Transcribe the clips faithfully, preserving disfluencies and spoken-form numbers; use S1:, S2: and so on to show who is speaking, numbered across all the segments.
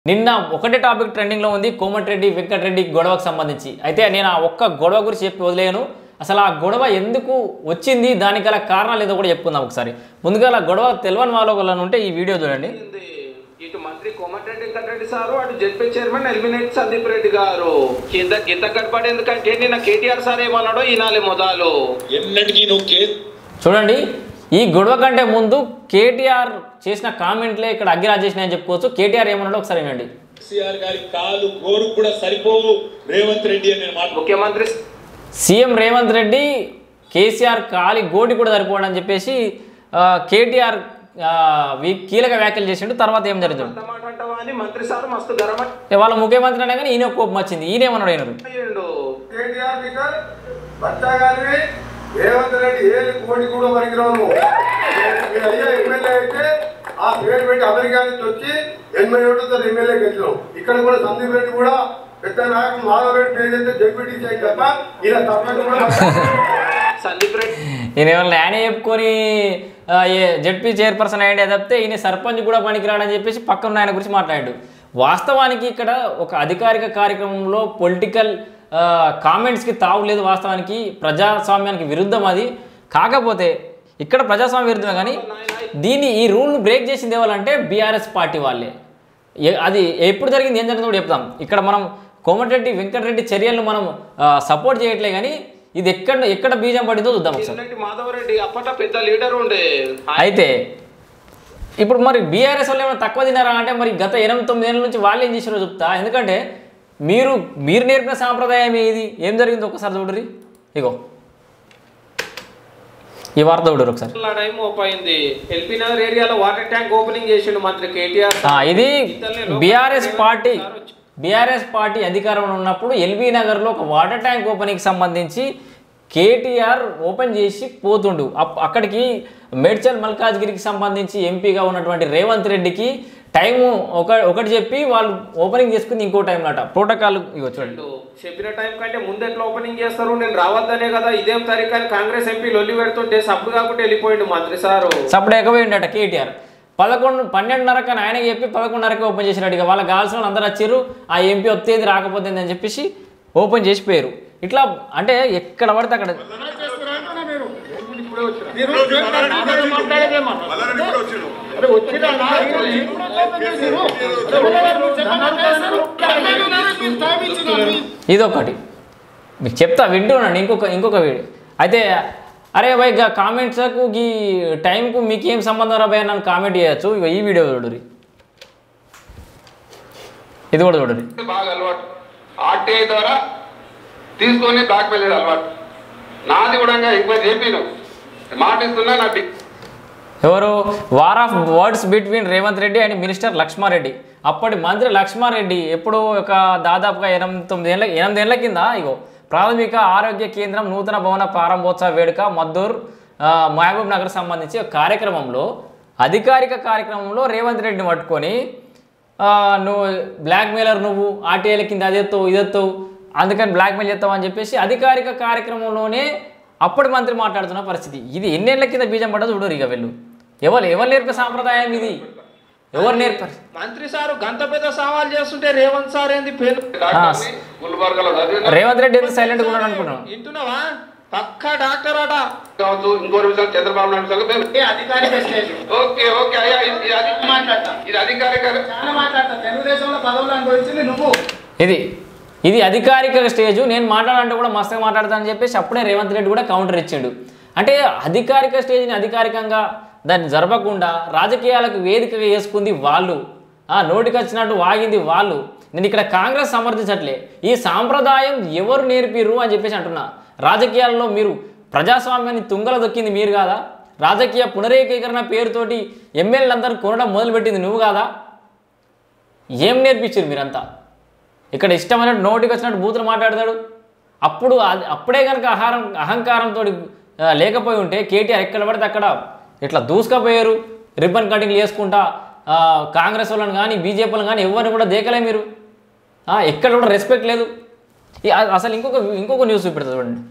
S1: నిన్న ఒకటే టాపిక్ ట్రెండింగ్లో ఉంది కోమటిరెడ్డి వెంకటరెడ్డి గొడవకు సంబంధించి. అయితే నేను ఆ ఒక్క గొడవ గురించి చెప్పి వదిలేను. అసలు ఆ గొడవ ఎందుకు వచ్చింది, దానికి గల కారణాలు ఏదో కూడా చెప్పుకుందాం ఒకసారి. ముందుగా ఆ గొడవ తెలియని వాళ్ళు ఉంటే ఈ వీడియో చూడండి.
S2: ఇటు మంత్రి కోమటిరెడ్డి వెంకటరెడ్డి సారు, అటు ZP chairman eliminate Sandeep Reddy గారు కింద గింత గడపడి. ఎందుకంటే నిన్న కేటీఆర్ సార్ ఏమన్నాడో ఈనాలి మొదలు ఎన్నటికీ నువ్వు
S1: చూడండి. ఈ గొడవ కంటే ముందు కేటీఆర్ చేసిన కామెంట్లే ఇక్కడ అగ్గిరాజ్ చేసినాయని చెప్పుకోవచ్చు. కేటీఆర్ ఏమన్నాడో ఒకసారి వినండి.
S3: కేసీఆర్ గారి కాలు గోరు కూడా సరిపోవు రేవంత్ రెడ్డి అని
S2: ముఖ్యమంత్రి
S1: సీఎం రేవంత్ రెడ్డి కేసీఆర్ కాలి గోటి కూడా సరిపోవడం అని చెప్పేసి కేటీఆర్ కీలక వ్యాఖ్యలు చేసిండు. తర్వాత ఏం జరుగుతుంది,
S2: మంత్రి సార్ మస్తు
S1: వాళ్ళ ముఖ్యమంత్రి అనే కానీ ఈయన కోపం వచ్చింది. ఈయన ఏమన్నాడు, అయినారు
S4: రేవంత్ రెడ్డి ఏది కోటి కూడా పనికిరాను. అయ్యా ఎమ్మెల్యే అయితే ఆ పేరు పెట్టి అమెరికా నుంచి వచ్చి ఎనభై ఏడుతో ఎమ్మెల్యే గెలిచినాం. ఇక్కడ కూడా సందీప్ రెడ్డి కూడా పెద్ద నాయకులు మాధవ్ రెడ్డి పేరు అయితే డిప్యూటీ అయి తప్ప ఇలా తప్పదు కూడా
S2: సందీప్ రెడ్డి
S1: ఈయన ఏమన్నా ఆయన చెప్పుకొని జెడ్పీ చైర్పర్సన్ అయ్యాడే తప్పితే ఈయన సర్పంచ్ కూడా పనికిరాడని చెప్పేసి పక్కన ఆయన గురించి మాట్లాడాడు. వాస్తవానికి ఇక్కడ ఒక అధికారిక కార్యక్రమంలో పొలిటికల్ కామెంట్స్కి తావు లేదు. వాస్తవానికి ప్రజాస్వామ్యానికి విరుద్ధం అది. కాకపోతే ఇక్కడ ప్రజాస్వామ్య విరుద్ధమే, కానీ దీన్ని ఈ రూల్ను బ్రేక్ చేసింది ఎవరంటే బీఆర్ఎస్ పార్టీ వాళ్ళే. అది ఎప్పుడు జరిగింది, ఏం జరిగిందో కూడా చెప్తాం. ఇక్కడ మనం కోమటిరెడ్డి వెంకటరెడ్డి చర్యలను మనం సపోర్ట్ చేయట్లే, కానీ ఇది ఎక్కడ ఎక్కడ బీజం పడిందో చూద్దాం ఒకసారి.
S2: మాధవరెడ్డి అప్పట్లో పెద్ద లీడర్ ఉండే.
S1: అయితే ఇప్పుడు మరి బీఆర్ఎస్ వాళ్ళు ఏమైనా తక్కువ తిన్నారా అంటే మరి గత ఎనిమిది తొమ్మిది ఏళ్ళ నుంచి వాళ్ళు ఏం చేసారో చెప్తా. ఎందుకంటే మీరు మీరు నేర్పిన సాంప్రదాయం ఇది. ఏం జరిగింది ఒకసారి చూడరి. ఇగో ఈ వార్త చూడరు ఒకసారి.
S2: టైం ఓపైంది. ఎల్బీ నగర్ ఏరియాలో వాటర్ ట్యాంక్ ఓపెనింగ్ చేసిండు మంత్రి కేటీఆర్.
S1: ఇది బీఆర్ఎస్ పార్టీ బీఆర్ఎస్ పార్టీ అధికారంలో ఉన్నప్పుడు ఎల్బీ నగర్లో ఒక వాటర్ ట్యాంక్ ఓపెనింగ్కి సంబంధించి కేటీఆర్ ఓపెన్ చేసి పోతుండు. అక్కడికి మేడ్చల్ మల్కాజ్గిరికి సంబంధించి ఎంపీగా ఉన్నటువంటి రేవంత్ రెడ్డికి టైము ఒక ఒకటి చెప్పి వాళ్ళు ఓపెనింగ్ చేసుకుని ఇంకో టైం అట ప్రోటోకాల్ చూడండి.
S2: చెప్పిన టైం కంటే ముందు ఎట్లా ఓపెనింగ్ చేస్తారు, నేను రావద్దనే కదా ఇదేం తారీఖు అని కాంగ్రెస్ ఎంపీ లొల్లి పెడుతుంటే సప్పుడు కాకుండా వెళ్ళిపోయిండు మంత్రి సారు.
S1: సప్పుడు ఎక్కపోయిండట కేటీఆర్. పదకొండు పన్నెండున్నరకు అని ఆయన చెప్పి పదకొండున్నరకే ఓపెన్ చేసినట్టుగా వాళ్ళకి కావాల్సిన అందరూ వచ్చారు. ఆ ఎంపీ వస్తేది రాకపోతుంది అని చెప్పేసి ఓపెన్ చేసిపోయారు. ఇట్లా అంటే ఎక్కడ పడితే అక్కడ ఇదొకటి మీకు చెప్తా, వింటున్నాను. ఇంకొక ఇంకొక వీడియో అయితే, అరే భయ్ గా కామెంట్స్కు ఈ టైంకు మీకు ఏం సంబంధం రా భయ్ నన్ను కామెంట్ చేయొచ్చు. ఇక ఈ వీడియో చూడరి, ఇది కూడా చూడరి.
S5: బాగా అలవాటు ఆర్టీఐ ద్వారా తీసుకొని బ్లాక్ మెయిల్ అలవాటు నాది కూడా ఎక్కువ చెప్పిను మాటిస్తున్నా నా
S1: ఎవరు war of words between Revanth Reddy and minister Laxmareddy. అప్పటి మంత్రి లక్ష్మారెడ్డి ఎప్పుడో ఒక దాదాపుగా ఎనిమిది తొమ్మిది ఏళ్ళ ఎనిమిది ఏళ్ల కింద ఇగో ప్రాథమిక ఆరోగ్య కేంద్రం నూతన భవన ప్రారంభోత్సవ వేడుక మద్దూర్ మహబూబ్ నగర్ సంబంధించి కార్యక్రమంలో అధికారిక కార్యక్రమంలో రేవంత్ రెడ్డిని పట్టుకొని నువ్వు బ్లాక్ మెయిలర్, నువ్వు ఆర్టీఐల కింద అదెత్తావు ఇదెత్తావు, అందుకని బ్లాక్మెయిల్ చేస్తావు అని చెప్పేసి అధికారిక కార్యక్రమంలోనే అప్పటి మంత్రి మాట్లాడుతున్న పరిస్థితి. ఇది ఎన్నేళ్ల కింద బీజం పడ్డదు చూడరు. ఇక వెళ్ళు ఎవరు ఎవరు నేర్పే సాంప్రదాయం ఇది, ఎవరు నేర్పారు?
S2: మంత్రి సారు గంత పెద్ద సవాల్ చేస్తుంటే రేవంత్ సార్ ఏంది పేరు
S1: రేవంత్ రెడ్డి ఎందుకు సైలెంట్గా ఉన్నాడు అనుకుంటున్నాను.
S2: వింటున్నావా? పక్క డాక్టర్ అట.
S5: ఇంకో విషయం చంద్రబాబు నాయుడు
S2: అధికారిక స్టేజ్.
S5: ఓకే ఓకే అయ్యా ఇది మాట్లాడతా ఇది అధికారిక
S2: మాట్లాడతా. తెలుగుదేశంలో పదవులు అనుభవించింది నువ్వు.
S1: ఇది ఇది అధికారిక స్టేజు. నేను మాట్లాడాలంటే కూడా మస్తుగా మాట్లాడతానని చెప్పేసి అప్పుడే రేవంత్ రెడ్డి కూడా కౌంటర్ ఇచ్చాడు. అంటే అధికారిక స్టేజ్ని అధికారికంగా దాన్ని జరపకుండా రాజకీయాలకు వేదికగా వేసుకుంది వాళ్ళు, నోటికి వచ్చినట్టు వాగింది వాళ్ళు. నేను ఇక్కడ కాంగ్రెస్ సమర్థించట్లే. ఈ సాంప్రదాయం ఎవరు నేర్పిర్రు అని చెప్పేసి అంటున్నా. రాజకీయాల్లో మీరు ప్రజాస్వామ్యాన్ని తుంగల దొక్కింది మీరు కాదా? రాజకీయ పునరేకీకరణ పేరుతోటి ఎమ్మెల్యేలందరూ కొనడం మొదలుపెట్టింది నువ్వు కాదా? ఏం నేర్పించారు మీరంతా? ఇక్కడ ఇష్టమైనట్టు నోటికి వచ్చినట్టు బూతులు మాట్లాడతాడు. అప్పుడు అప్పుడే కనుక ఆహారం అహంకారంతో లేకపోయి ఉంటే కేటీఆర్ ఎక్కడ పడితే అక్కడ ఇట్లా దూసుకపోయారు. రిబ్బన్ కటింగ్లు చేసుకుంటా కాంగ్రెస్ వాళ్ళని కానీ బీజేపీ వాళ్ళని కానీ ఎవరిని కూడా దేకలే మీరు. ఎక్కడ కూడా రెస్పెక్ట్ లేదు. అసలు ఇంకొక ఇంకొక న్యూస్ చూపెడతా చూడండి.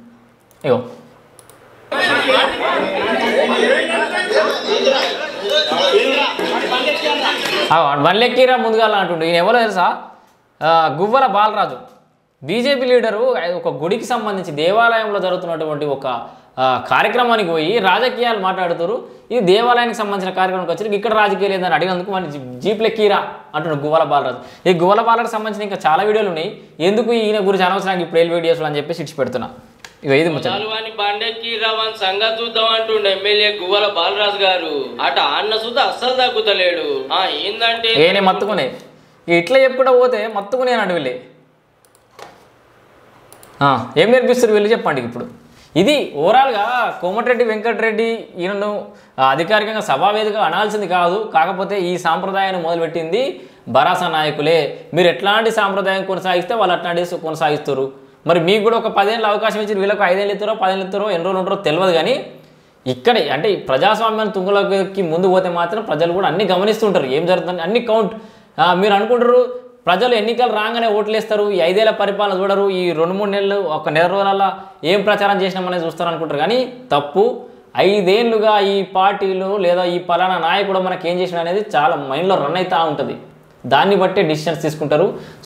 S1: ఇగో వన్లెక్కీరా ముందుగా అంటుండే ఈయన ఎవరో తెలుసా? Guvvala Balaraju, BJP leader. ఒక గుడికి సంబంధించి దేవాలయంలో జరుగుతున్నటువంటి ఒక కార్యక్రమానికి పోయి రాజకీయాలు మాట్లాడుతారు. ఇది దేవాలయానికి సంబంధించిన కార్యక్రమానికి వచ్చి ఇక్కడ రాజకీయాలు ఏందని అడిగినందుకు మన జీప్ లెక్కీరా అంటున్నాడు గువ్వల బాలరాజు. ఈ గువ్వల బాలరాజుకి సంబంధించిన ఇంకా చాలా వీడియోలు ఉన్నాయి, ఎందుకు ఈయన గురించి అనవసరంగా ఇప్పుడు ఏళ్ళు వీడియోస్లో అని చెప్పేసి ఇచ్చి పెడుతున్నా. ఇక ఇది
S6: ముచ్చని బండెక్కి రవన్ సంగతి చూద్దాం అంటుండే ఎమ్మెల్యే గువ్వల బాలరాజు గారు. అట అన్న సుధ అస్సలు తగ్గుతలేడు. ఆ ఏందంటే
S1: ఏనే మత్తుకునే ఇట్లా చెప్పుకుంటూ పోతే మత్తుకునే అన్నట్టు వీళ్ళే. ఏం నేర్పిస్తారు వీళ్ళు చెప్పండి. ఇప్పుడు ఇది ఓవరాల్గా కోమటిరెడ్డి వెంకటరెడ్డి ఈయనను అధికారికంగా సభావేదికగా అనాల్సింది కాదు, కాకపోతే ఈ సాంప్రదాయాన్ని మొదలుపెట్టింది బరాసా నాయకులే. మీరు ఎట్లాంటి సాంప్రదాయం కొనసాగిస్తే వాళ్ళు అట్లాంటి కొనసాగిస్తారు. మరి మీకు కూడా ఒక పదేళ్ళు అవకాశం ఇచ్చి వీళ్ళకు ఐదేళ్ళు ఇస్తారో పదేళ్ళు ఇస్తారో ఎన్ని రోజులు ఉంటారో తెలియదు. కానీ ఇక్కడ అంటే ప్రజాస్వామ్యాన్ని తుంగలోకి ముందు పోతే మాత్రం ప్రజలు కూడా అన్ని గమనిస్తుంటారు ఏం జరుగుతుంది, అన్ని కౌంట్. మీరు అనుకుంటారు ప్రజలు ఎన్నికలు రాగానే ఓట్లేస్తారు, ఈ ఐదేళ్ల పరిపాలన చూడరు, ఈ రెండు మూడు నెలలు ఒక నెల రోజుల ఏం ప్రచారం చేసినామనేది చూస్తారు అనుకుంటారు. కానీ తప్పు. ఐదేళ్లుగా ఈ పార్టీలు లేదా ఈ పలానా నాయకుడు మనకి ఏం చేసిన అనేది చాలా మైండ్లో రన్ అవుతూ ఉంటుంది. దాన్ని బట్టే డిసిషన్స్ తీసుకుంటారు.